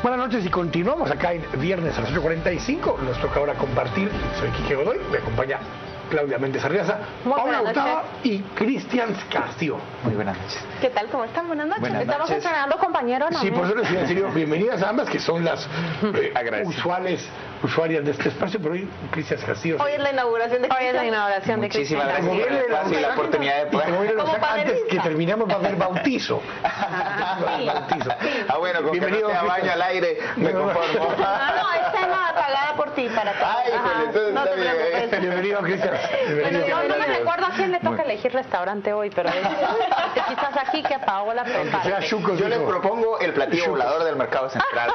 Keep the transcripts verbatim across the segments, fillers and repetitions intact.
Buenas noches y continuamos acá en viernes a las ocho cuarenta y cinco. Nos toca ahora compartir. Soy Quique Godoy, me acompaña Claudia Méndez Arriaza, Paula Hurtado y Cristian Castillo. Muy buenas noches. ¿Qué tal? ¿Cómo están? Buenas noches. Buenas Estamos noches. estrenando compañeros, ¿no? Sí, por eso les decía en serio, bienvenidas a ambas, que son las eh, usuales usuarias de este espacio, pero hoy Cristian Castillo. Hoy es la inauguración de Hoy es la inauguración de Muchísimas Cristian. gracias por el espacio y la oportunidad de Y como poder. viene los- Como antes panelista. que terminamos va a haber bautizo. Sí. Bautizo. Ah, bueno, con Bienvenido, que no sea baño Cristian. al aire, me conformo. No, no, es cena pagada por ti para todos. Ay, Ajá, híjole, entonces no está te bien. preocupes. Bienvenido, Cristian. Bueno, Bienvenido. yo no me recuerdo a quién le toca Toca elegir restaurante hoy, pero es, es quizás aquí que Paola Aunque sea prepare. chucos, Yo les dijo. propongo el platillo volador del mercado central.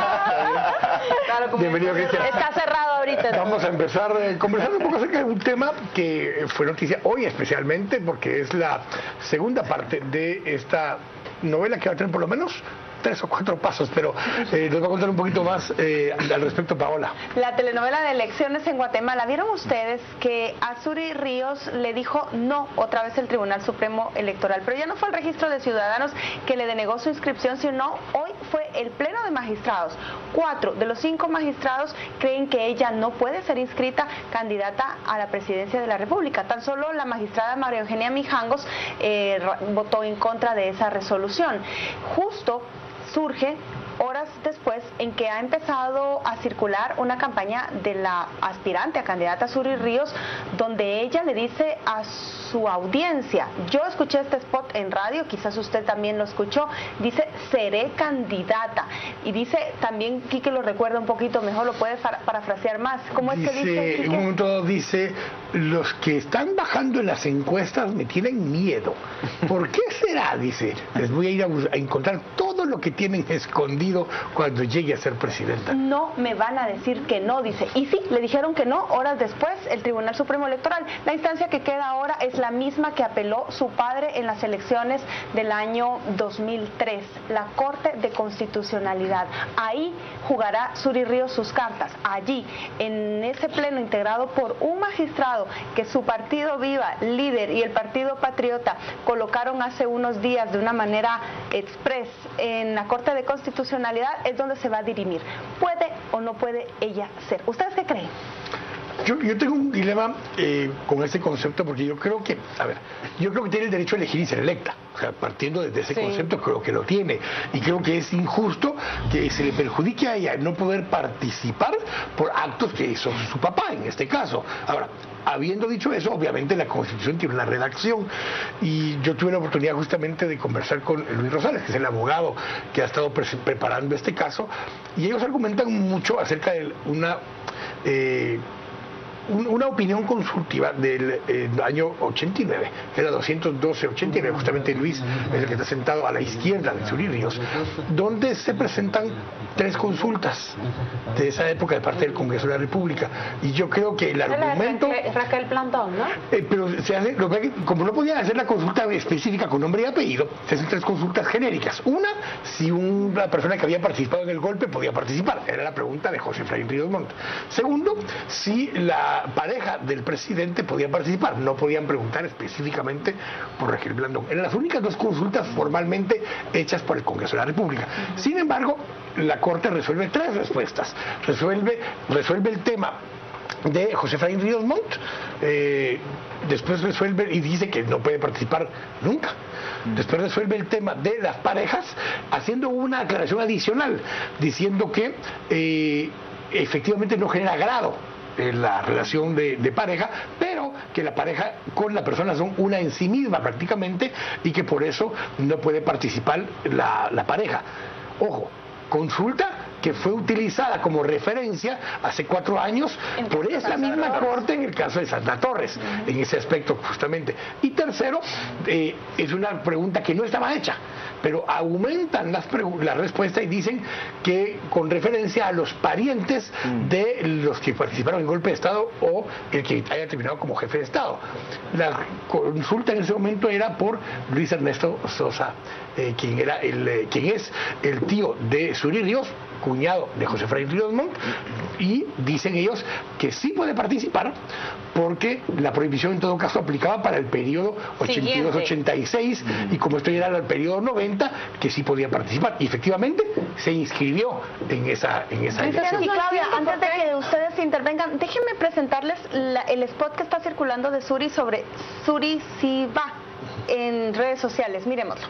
Claro, como Bienvenido, Cristian. Está cerrado ahorita. Vamos a empezar eh, conversando un poco acerca de un tema que fue noticia hoy especialmente porque es la segunda parte de esta novela que va a tener por lo menos tres o cuatro pasos, pero eh, nos va a contar un poquito más eh, al respecto Paola. La telenovela de elecciones en Guatemala. ¿Vieron ustedes que a Suri Ríos le dijo no otra vez el Tribunal Supremo Electoral? Pero ya no fue el registro de ciudadanos que le denegó su inscripción, sino hoy fue el pleno de magistrados. Cuatro de los cinco magistrados creen que ella no puede ser inscrita candidata a la presidencia de la República. Tan solo la magistrada María Eugenia Mijangos eh, votó en contra de esa resolución. Justo surge horas después en que ha empezado a circular una campaña de la aspirante a candidata Suri Ríos, donde ella le dice a su audiencia, yo escuché este spot en radio, quizás usted también lo escuchó, dice, seré candidata, y dice también, Quique lo recuerda un poquito mejor, lo puede parafrasear más, ¿cómo es que dice, Dice, en Quique? un momento dice, los que están bajando en las encuestas me tienen miedo. ¿Por qué será? Dice, les voy a ir a, bus- a encontrar todo lo que tienen escondido cuando llegue a ser presidenta. No me van a decir que no, dice. Y sí, le dijeron que no, horas después, el Tribunal Supremo Electoral. La instancia que queda ahora es la misma que apeló su padre en las elecciones del año dos mil tres, la Corte de Constitucionalidad. Ahí jugará Suri Ríos sus cartas. Allí, en ese pleno integrado por un magistrado que su partido Viva, Líder y el Partido Patriota colocaron hace unos días de una manera express en la Corte de Constitucionalidad, es donde se va a dirimir. ¿Puede o no puede ella ser? ¿Ustedes qué creen? Yo, yo tengo un dilema eh, con ese concepto porque yo creo que, a ver, yo creo que tiene el derecho a elegir y ser electa. O sea, partiendo desde ese Sí. concepto, creo que lo tiene. Y creo que es injusto que se le perjudique a ella no poder participar por actos que hizo su papá, en este caso. Ahora, habiendo dicho eso, obviamente la Constitución tiene una redacción. Y yo tuve la oportunidad justamente de conversar con Luis Rosales, que es el abogado que ha estado pre preparando este caso. Y ellos argumentan mucho acerca de una... Eh, una opinión consultiva del eh, año ochenta y nueve, que era doscientos doce ochenta y nueve, justamente Luis es el que está sentado a la izquierda de Suri Ríos, donde se presentan tres consultas de esa época de parte del Congreso de la República. Y yo creo que el argumento... Raquel, Raquel Plantón, ¿no? Eh, pero se hace, lo que, como no podían hacer la consulta específica con nombre y apellido, se hacen tres consultas genéricas. Una, si una persona que había participado en el golpe podía participar. Era la pregunta de José Efraín Ríos Montt. Segundo, si la pareja del presidente podía participar. No podían preguntar específicamente por Raquel Blandón. Eran las únicas dos consultas formalmente hechas por el Congreso de la República. Sin embargo, la Corte resuelve tres respuestas. Resuelve, resuelve el tema de José Efraín Ríos Montt, eh, después resuelve y dice que no puede participar nunca. Después resuelve el tema de las parejas, haciendo una aclaración adicional, diciendo que eh, efectivamente no genera agrado en la relación de, de pareja, pero que la pareja con la persona son una en sí misma prácticamente y que por eso no puede participar la, la pareja. Ojo, consulta que fue utilizada como referencia hace cuatro años por esa misma corte en el caso de Sandra Torres, uh-huh. en ese aspecto justamente. Y tercero, eh, es una pregunta que no estaba hecha, pero aumentan las la respuesta y dicen que con referencia a los parientes uh-huh. de los que participaron en golpe de Estado o el que haya terminado como jefe de Estado. La consulta en ese momento era por Luis Ernesto Sosa, eh, quien, era el, eh, quien es el tío de Suri Ríos, cuñado de José Efraín Ríos Montt, y dicen ellos que sí puede participar porque la prohibición en todo caso aplicaba para el periodo ochenta y dos ochenta y seis y como esto ya era el periodo noventa, que sí podía participar. Y efectivamente se inscribió en esa, en esa elección. Y Claudia, antes de que ustedes intervengan, déjenme presentarles la, el spot que está circulando de Suri sobre Suri sí va en redes sociales. Miremoslo.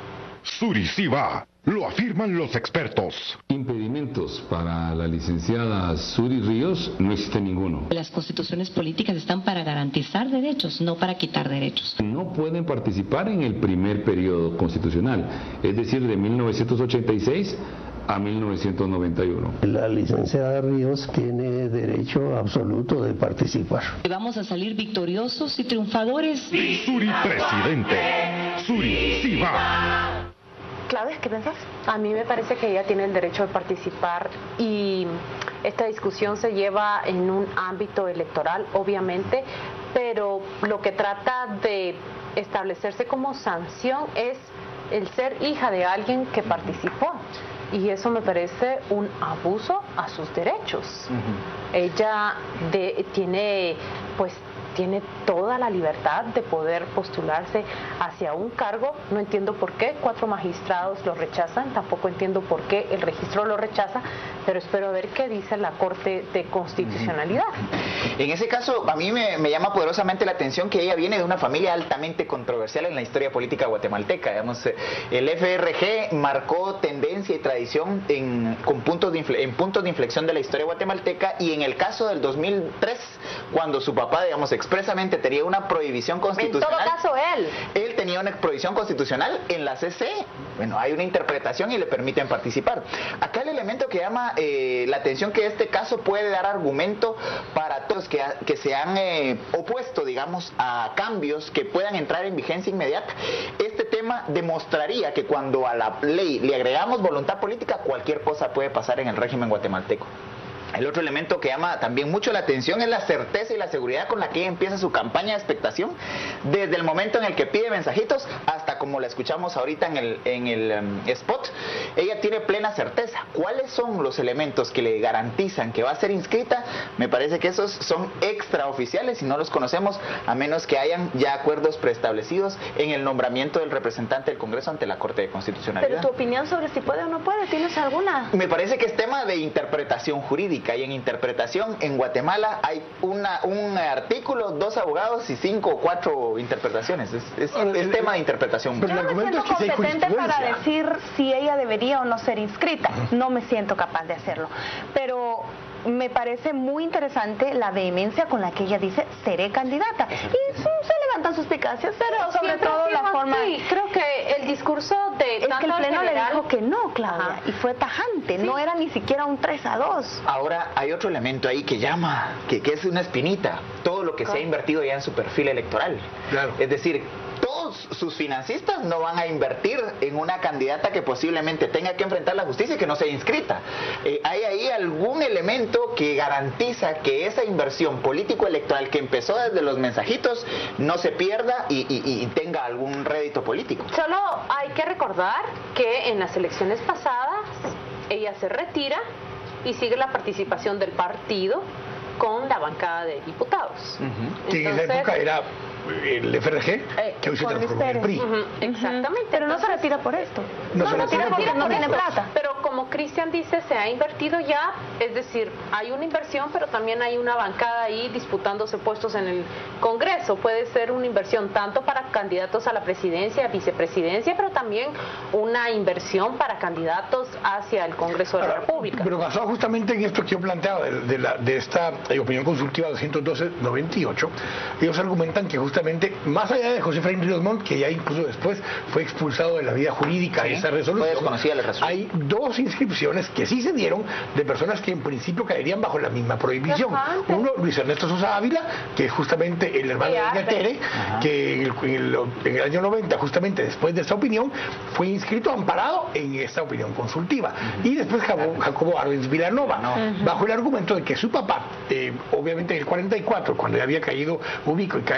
Suri sí va, lo afirman los expertos. Impedimentos para la licenciada Suri Ríos no existe ninguno. Las constituciones políticas están para garantizar derechos, no para quitar derechos. No pueden participar en el primer periodo constitucional, es decir, de mil novecientos ochenta y seis a mil novecientos noventa y uno. La licenciada Ríos tiene derecho absoluto de participar. Vamos a salir victoriosos y triunfadores. Suri presidente. Suri sí va. Claudia, ¿qué pensás? A mí me parece que ella tiene el derecho de participar y esta discusión se lleva en un ámbito electoral, obviamente, pero lo que trata de establecerse como sanción es el ser hija de alguien que participó. Y eso me parece un abuso a sus derechos. Uh-huh. Ella de, tiene, pues, tiene toda la libertad de poder postularse hacia un cargo. No entiendo por qué cuatro magistrados lo rechazan, tampoco entiendo por qué el registro lo rechaza, pero espero ver qué dice la Corte de Constitucionalidad. En ese caso, a mí me, me llama poderosamente la atención que ella viene de una familia altamente controversial en la historia política guatemalteca. Digamos, el F R G marcó tendencia y tradición en, con puntos de infle, en puntos de inflexión de la historia guatemalteca, y en el caso del dos mil tres, cuando su papá, digamos, expresamente tenía una prohibición constitucional. En todo caso, él. Él tenía una prohibición constitucional en la C C. Bueno, hay una interpretación y le permiten participar. Acá el elemento que llama eh, la atención, que este caso puede dar argumento para todos que, que se han eh, opuesto, digamos, a cambios que puedan entrar en vigencia inmediata. Este tema demostraría que cuando a la ley le agregamos voluntad política, cualquier cosa puede pasar en el régimen guatemalteco. El otro elemento que llama también mucho la atención es la certeza y la seguridad con la que ella empieza su campaña de expectación, desde el momento en el que pide mensajitos hasta como la escuchamos ahorita en el, en el um, spot. Ella tiene plena certeza. ¿Cuáles son los elementos que le garantizan que va a ser inscrita? Me parece que esos son extraoficiales y no los conocemos, a menos que hayan ya acuerdos preestablecidos en el nombramiento del representante del Congreso ante la Corte de Constitucionalidad. Pero tu opinión sobre si puede o no puede, ¿tienes alguna? Me parece que es tema de interpretación jurídica. Y en interpretación en Guatemala hay una, un artículo, dos abogados y cinco o cuatro interpretaciones. Es, es, es tema de interpretación. Yo no me siento competente para decir si ella debería o no ser inscrita. No me siento capaz de hacerlo. Pero me parece muy interesante la vehemencia con la que ella dice seré candidata. Y se levantan suspicacias, pero sobre todo la forma... Sí, creo que el discurso de... Es que el Pleno le dijo que no, Claudia, ajá, y fue tajante, sí. No era ni siquiera un tres a dos. Ahora, hay otro elemento ahí que llama, que, que es una espinita, todo lo que ¿cómo? Se ha invertido ya en su perfil electoral. Claro. Es decir, todos sus financistas no van a invertir en una candidata que posiblemente tenga que enfrentar la justicia y que no sea inscrita. Eh, ¿Hay ahí algún elemento que garantiza que esa inversión político-electoral que empezó desde los mensajitos no se pierda y, y, y tenga algún rédito político? Solo hay que recordar que en las elecciones pasadas ella se retira y sigue la participación del partido con la bancada de diputados. Uh-huh. Sí, en esa época era el F R G, eh, que hoy se transformó en el P R I. Uh-huh, exactamente. Pero no se retira por esto. No, no se retira porque por no esto. tiene plata. Pero como Cristian dice, se ha invertido ya, es decir, hay una inversión, pero también hay una bancada ahí disputándose puestos en el Congreso. Puede ser una inversión tanto para candidatos a la presidencia, vicepresidencia, pero también una inversión para candidatos hacia el Congreso de la Ahora, República. Pero basado justamente en esto que yo planteaba de, de, la, de esta eh, opinión consultiva doscientos doce noventa y ocho, ellos argumentan que justamente, más allá de José Efraín Ríos Montt, que ya incluso después fue expulsado de la vida jurídica de sí, esa resolución, hay dos inscripciones que sí se dieron de personas que en principio caerían bajo la misma prohibición. Uno, Luis Ernesto Sosa Ávila, que es justamente el hermano de Doña Tere, que en el, en, el, en el año noventa, justamente después de esta opinión, fue inscrito amparado en esta opinión consultiva. Uh-huh. Y después Jacobo, Jacobo Arbenz Vilanova, uh-huh, bajo el argumento de que su papá, eh, obviamente en el cuarenta y cuatro, cuando ya había caído Ubico y cae Ponce Valle,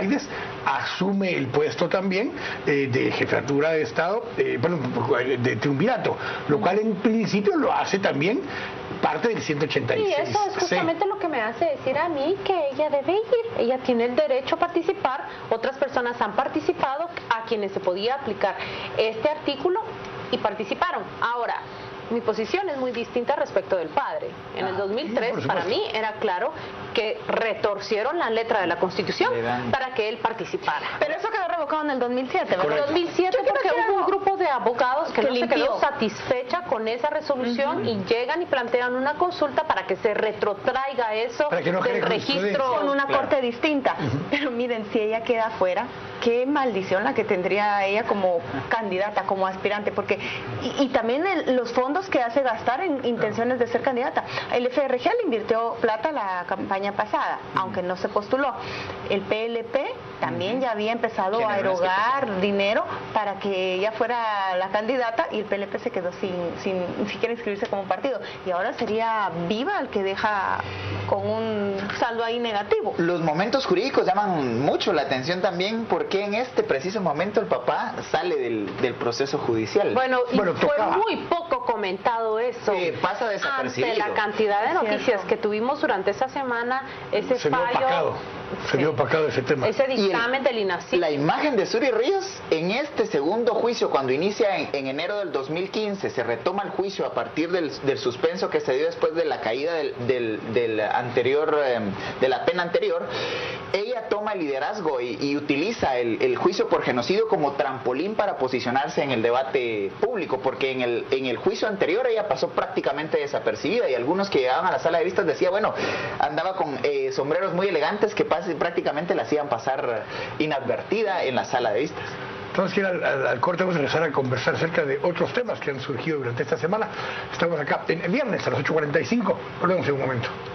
Baides asume el puesto también eh, de jefatura de Estado, eh, perdón, de triunvirato, lo cual en principio lo hace también parte del ciento ochenta y seis. Y eso es justamente sí. lo que me hace decir a mí que ella debe ir, ella tiene el derecho a participar, otras personas han participado a quienes se podía aplicar este artículo y participaron. Ahora, mi posición es muy distinta respecto del padre. En el dos mil tres, sí, para mí, era claro que retorcieron la letra de la Constitución para que él participara. Pero eso quedó revocado en el dos mil siete, ¿verdad? En el dos mil siete porque hubo un grupo de abogados que, que no limpió. se quedó satisfecha con esa resolución uh-huh. y llegan y plantean una consulta para que se retrotraiga eso para que no del registro con una claro. corte distinta. Uh-huh. Pero miren, si ella queda fuera, qué maldición la que tendría ella como candidata, como aspirante, porque y, y también el, los fondos que hace gastar en intenciones de ser candidata. El F R G le invirtió plata la campaña pasada, aunque no se postuló. El P L P también ya había empezado a erogar dinero para que ella fuera la candidata y el P L P se quedó sin, sin ni siquiera inscribirse como partido. Y ahora sería Viva el que deja con un saldo ahí negativo. Los momentos jurídicos llaman mucho la atención también porque en este preciso momento el papá sale del, del proceso judicial. Bueno, y bueno, fue tocaba. muy poco comentado eso. Sí, pasa desapercibido. Ante la cantidad de noticias Cierto. que tuvimos durante esta semana, ese se fallo... Vio opacado. Se vio opacado ese tema. Ese dictamen el, del INACIP. La imagen de Suri Ríos en este segundo juicio, cuando inicia en, en enero del dos mil quince, se retoma el juicio a partir del, del suspenso que se dio después de la caída del, del, del anterior, eh, de la pena anterior. Ella toma el liderazgo y, y utiliza el, el juicio por genocidio como trampolín para posicionarse en el debate público, porque en el, en el juicio anterior ella pasó prácticamente desapercibida y algunos que llegaban a la sala de vistas decían, bueno, andaba con eh, sombreros muy elegantes que prácticamente la hacían pasar inadvertida en la sala de vistas. Vamos a ir al, al, al corte, vamos a regresar a conversar acerca de otros temas que han surgido durante esta semana. Estamos acá en el viernes a las ocho cuarenta y cinco. Volvemos en un momento.